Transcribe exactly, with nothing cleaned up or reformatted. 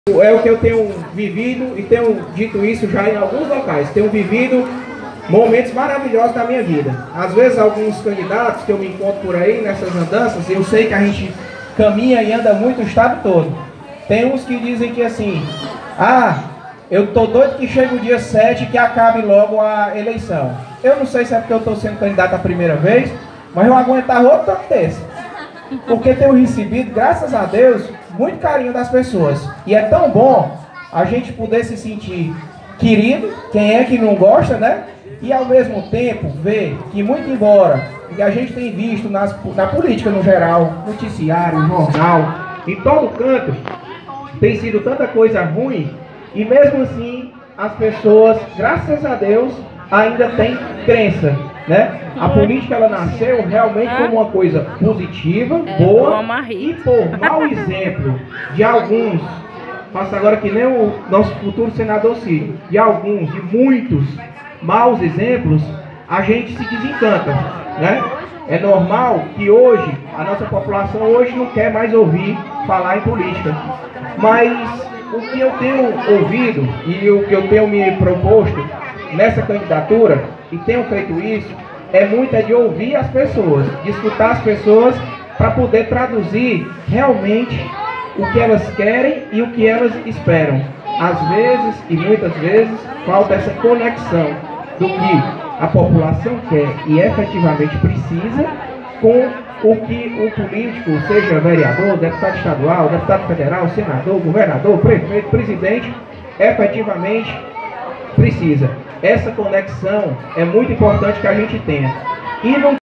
É o que eu tenho vivido e tenho dito isso já em alguns locais. Tenho vivido momentos maravilhosos da minha vida. Às vezes alguns candidatos que eu me encontro por aí nessas andanças, eu sei que a gente caminha e anda muito o estado todo. Tem uns que dizem que assim, ah, eu tô doido que chegue o dia sete e que acabe logo a eleição. Eu não sei se é porque eu estou sendo candidato a primeira vez, mas eu aguentar outro tanto desse. Porque tenho recebido, graças a Deus, muito carinho das pessoas. E é tão bom a gente poder se sentir querido, quem é que não gosta, né? E ao mesmo tempo ver que, muito embora o que a gente tem visto nas, na política no geral, noticiário, jornal, em todo canto, tem sido tanta coisa ruim, e mesmo assim as pessoas, graças a Deus, ainda têm crença, né? A política ela nasceu realmente como uma coisa positiva, boa, e por mau exemplo de alguns, faço agora que nem o nosso futuro senador Ciro, de alguns, de muitos maus exemplos, a gente se desencanta, né? É normal que hoje, a nossa população hoje não quer mais ouvir falar em política, mas o que eu tenho ouvido e o que eu tenho me proposto nessa candidatura, e tenho feito isso, é muito é de ouvir as pessoas, de escutar as pessoas para poder traduzir realmente o que elas querem e o que elas esperam. Às vezes, e muitas vezes, falta essa conexão do que a população quer e efetivamente precisa com o que o político, seja vereador, deputado estadual, deputado federal, senador, governador, prefeito, presidente, efetivamente precisa. Essa conexão é muito importante que a gente tenha. E não